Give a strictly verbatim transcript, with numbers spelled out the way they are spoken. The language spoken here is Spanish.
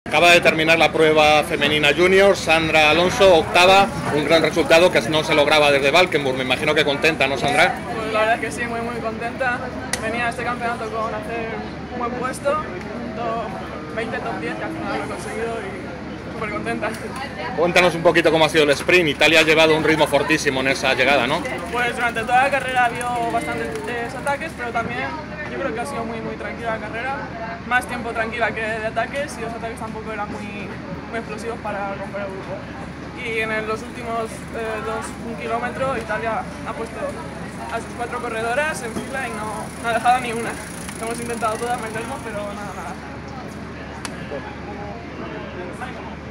Acaba de terminar la prueba femenina junior, Sandra Alonso, octava, un gran resultado que no se lograba desde Valkenburg. Me imagino que contenta, ¿no, Sandra? Pues la verdad es que sí, muy muy contenta. Venía a este campeonato con hacer un buen puesto, top veinte, top diez, que al final lo he conseguido y súper contenta. Cuéntanos un poquito cómo ha sido el sprint. Italia ha llevado un ritmo fortísimo en esa llegada, ¿no? Pues durante toda la carrera habido bastantes ataques, pero también yo creo que ha sido muy muy tranquila la carrera. Más tiempo tranquila que de ataques y los ataques tampoco eran muy, muy explosivos para romper el grupo. Y en los últimos eh, dos un kilómetro Italia ha puesto a sus cuatro corredoras en fila y no, no ha dejado ni una. Hemos intentado todas meternos, pero nada, nada.